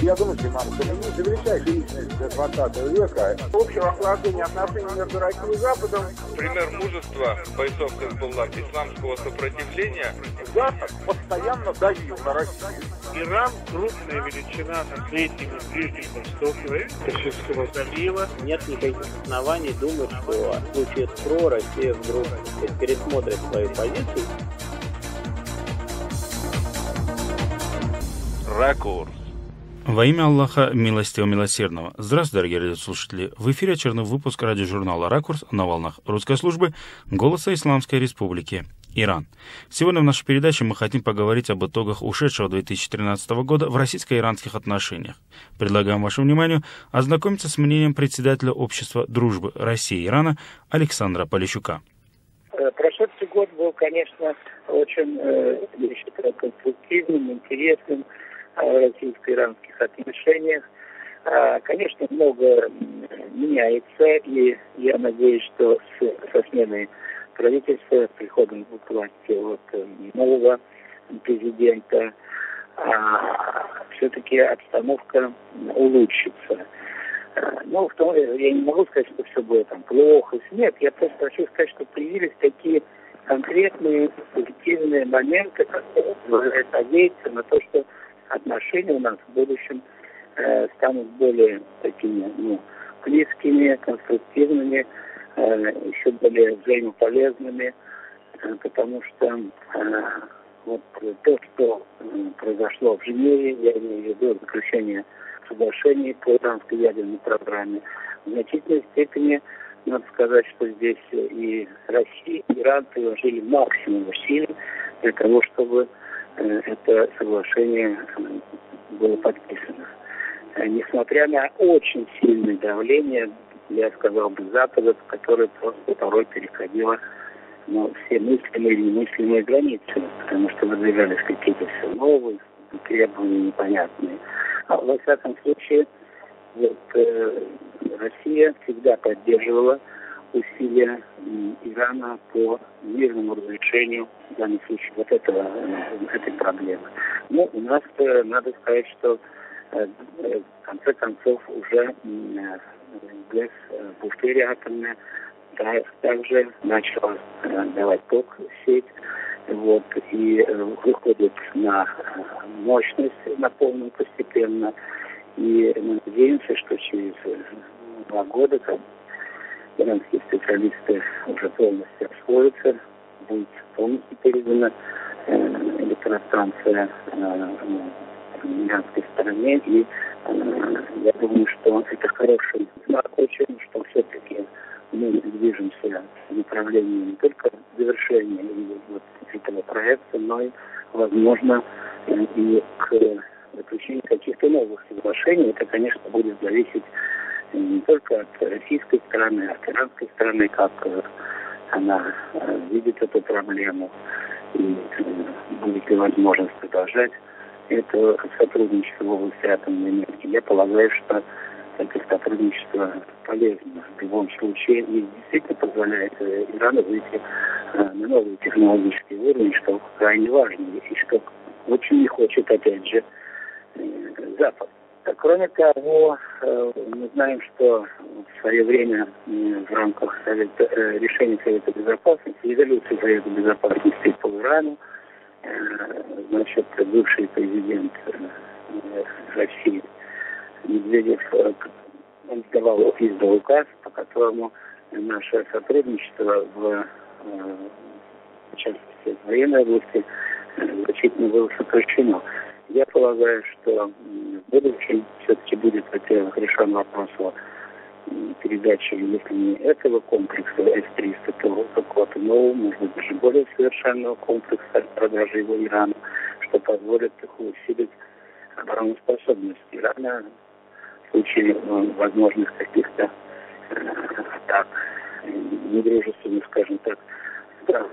Я думаю, что нам Кремль — величайшая личность 20 века. Общего охлаждения отношений между Россией и Западом. Пример мужества бойцов Хизбуллах, исламского сопротивления. Запад постоянно давил на Россию. Иран — крупная величина на Ближнем Востоке, Персидского залива. Нет никаких оснований думать, что в случае СПРО Россия вдруг пересмотрит свою позицию. Ракурс. Во имя Аллаха, милостивого милосердного. Здравствуйте, дорогие радиослушатели. В эфире очередной выпуск радиожурнала «Ракурс» на волнах русской службы «Голоса Исламской Республики Иран». Сегодня в нашей передаче мы хотим поговорить об итогах ушедшего 2013 года в российско-иранских отношениях. Предлагаем вашему вниманию ознакомиться с мнением председателя Общества дружбы России и Ирана Александра Полищука. Прошедший год был, конечно, очень, я считаю, конструктивным, интересным в российско-иранских отношениях. Конечно, много меняется, и я надеюсь, что со сменой правительства, с приходом к власти нового президента, все-таки обстановка улучшится. Ну, в том, я не могу сказать, что все было там плохо. Нет, я просто хочу сказать, что появились такие конкретные позитивные моменты, которые позволяют надеяться на то, что отношения у нас в будущем станут более такими, близкими, конструктивными, еще более взаимополезными, потому что то, что произошло в Женеве, я имею в виду заключение соглашений по иранской ядерной программе, в значительной степени, надо сказать, что здесь и Россия, и Иран приложили максимум усилий для того, чтобы это соглашение было подписано. Несмотря на очень сильное давление, я сказал бы, Запада, которое просто порой переходило все мыслимые и немыслимые границы, потому что выдвигались какие-то все новые требования непонятные. Во всяком случае, Россия всегда поддерживала усилия Ирана по мирному разрешению, в данном случае, этой проблемы. Но у нас, надо сказать, что в конце концов уже ГЭС Бушкирия атомная также начала давать ток в сеть, и выходит на мощность на полную постепенно. И мы надеемся, что через 2 года, как иранские специалисты уже полностью освоятся, будет полностью передана электростанция иранской стороне. И я думаю, что это хороший знак очень, что все-таки мы движемся в направлении не только завершения этого проекта, но и, возможно, и к заключению каких-то новых соглашений. Это, конечно, будет зависеть не только от российской стороны, а от иранской стороны, как она видит эту проблему, и будет ли возможность продолжать это сотрудничество в области атомной энергии. Я полагаю, что это сотрудничество полезно в любом случае и действительно позволяет Ирану выйти на новые технологические уровни, что крайне важно, и что очень не хочет, опять же, Запад. Кроме того, мы знаем, что в свое время в рамках решения Совета Безопасности, резолюции Совета Безопасности по Ирану, бывший президент России Медведев издал указ, по которому наше сотрудничество в частности в военной области значительно было сокращено. Я полагаю, что в будущем все-таки будет, во-первых, решен вопрос о передаче, если не этого комплекса С-300, то какого-то нового, может быть, даже более совершенного комплекса продажи его Ирану, что позволит усилить обороноспособность Ирана в случае возможных каких-то атак недружественных, скажем так, стран.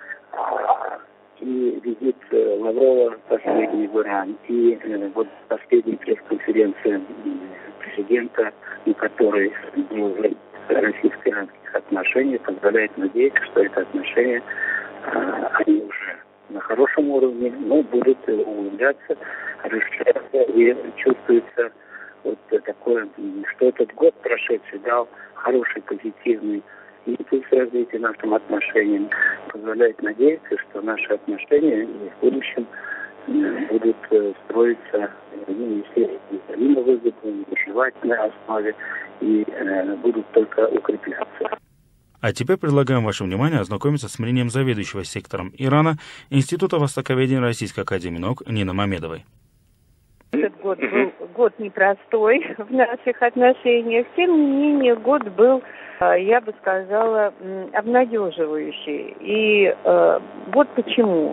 И визит Лаврова последний в Иран, и последняя пресс-конференция президента, на которой был российско-иранских отношений, позволяет надеяться, что это отношения, они уже на хорошем уровне, но будут углубляться, расширяться и чувствуется вот такое, что этот год прошедший дал хороший, позитивный импульс развития нашим отношениям, позволяет надеяться, что наши отношения в будущем будут строиться, если взаимовыгодно, на желательной основе, и будут только укрепляться. А теперь предлагаем вашему вниманию ознакомиться с мнением заведующего сектором Ирана Института Востоковедения Российской Академии Наук Нины Мамедовой. Этот год был год непростой в наших отношениях. Тем не менее, год был, я бы сказала, обнадеживающий. И вот почему.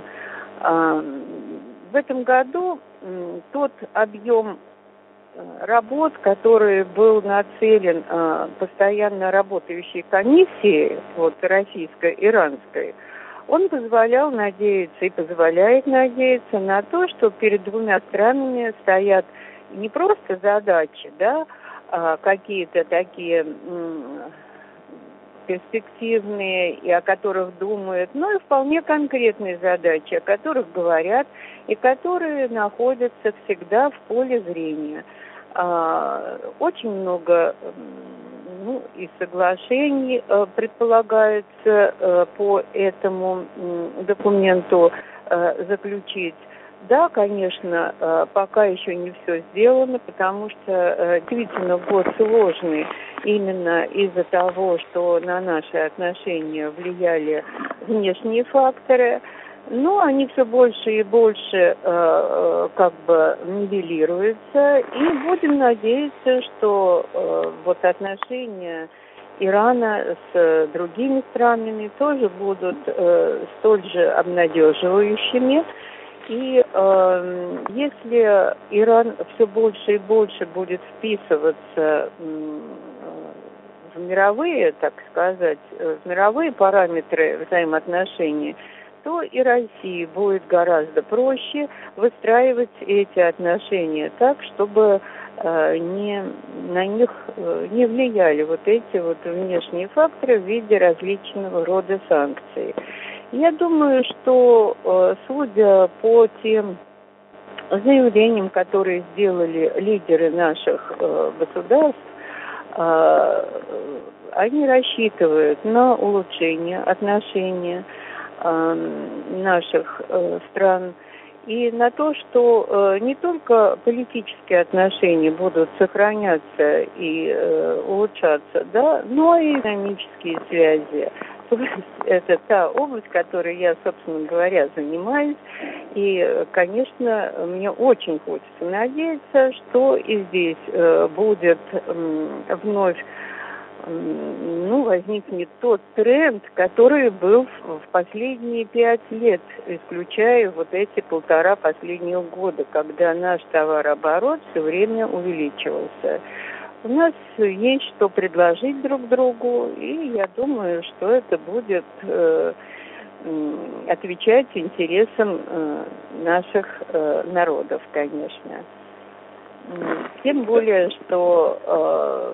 В этом году тот объем работ, который был нацелен постоянно работающей комиссией, вот российско-иранской, он позволял надеяться и позволяет надеяться на то, что перед двумя странами стоят не просто задачи, да, какие-то такие перспективные и о которых думают, но и вполне конкретные задачи, о которых говорят и которые находятся всегда в поле зрения. Очень много и соглашений предполагается по этому документу заключить. Да, конечно, пока еще не все сделано, потому что действительно год сложный именно из-за того, что на наши отношения влияли внешние факторы, но они все больше и больше как бы нивелируются, и будем надеяться, что вот отношения Ирана с другими странами тоже будут столь же обнадеживающими. И если Иран все больше и больше будет вписываться в мировые, так сказать, в мировые параметры взаимоотношений, то и России будет гораздо проще выстраивать эти отношения так, чтобы на них не влияли вот эти вот внешние факторы в виде различного рода санкций. Я думаю, что, судя по тем заявлениям, которые сделали лидеры наших государств, они рассчитывают на улучшение отношений наших стран и на то, что не только политические отношения будут сохраняться и улучшаться, да, но и экономические связи. То есть это та область, которой я, собственно говоря, занимаюсь. И, конечно, мне очень хочется надеяться, что и здесь будет вновь возникнет тот тренд, который был в последние 5 лет, исключая вот эти 1,5 последних года, когда наш товарооборот все время увеличивался. У нас есть что предложить друг другу, и я думаю, что это будет отвечать интересам наших народов, конечно. Тем более, что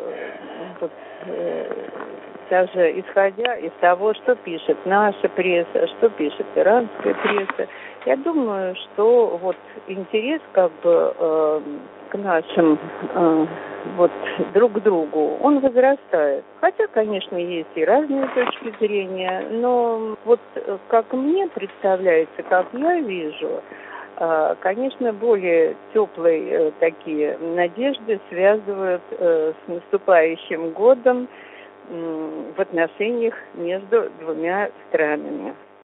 даже исходя из того, что пишет наша пресса, что пишет иранская пресса, я думаю, что вот интерес как бы к нашим друг к другу, он возрастает. Хотя, конечно, есть и разные точки зрения, но вот как мне представляется, как я вижу, конечно, более теплые такие надежды связывают с наступающим годом в отношениях между двумя странами.